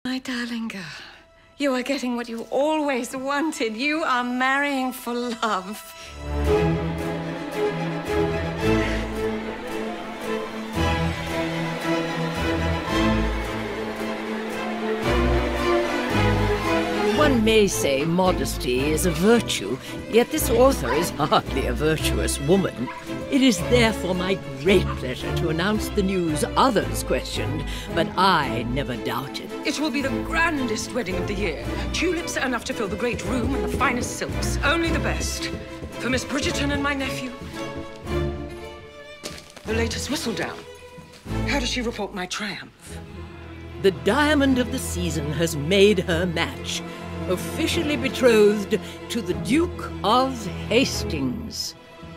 My darling girl, you are getting what you always wanted. You are marrying for love. One may say modesty is a virtue, yet this author is hardly a virtuous woman. It is therefore my great pleasure to announce the news others questioned, but I never doubted. It will be the grandest wedding of the year. Tulips enough to fill the great room and the finest silks. Only the best. For Miss Bridgerton and my nephew. The latest whistle down. How does she report my triumph? The diamond of the season has made her match. Officially betrothed to the Duke of Hastings.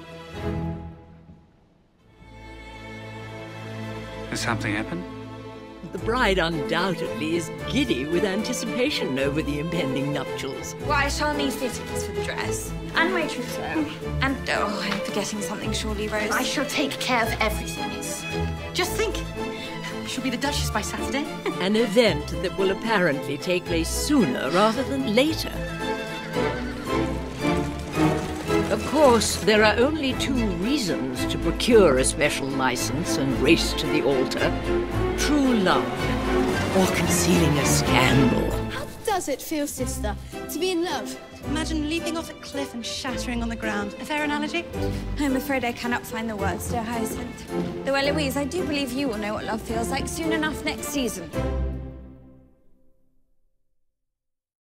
Has something happened? The bride undoubtedly is giddy with anticipation over the impending nuptials. Well, I shall need fittings for the dress. And my trousseau. And, oh, I'm forgetting something surely, Rose. I shall take care of everything, miss. Just think, she'll be the Duchess by Saturday. An event that will apparently take place sooner rather than later. Of course, there are only two reasons to procure a special license and race to the altar. True love, or concealing a scandal. How does it feel, sister, to be in love? Imagine leaping off a cliff and shattering on the ground. A fair analogy? I'm afraid I cannot find the words, dear Hyacinth. Though, Eloise, I do believe you will know what love feels like soon enough next season.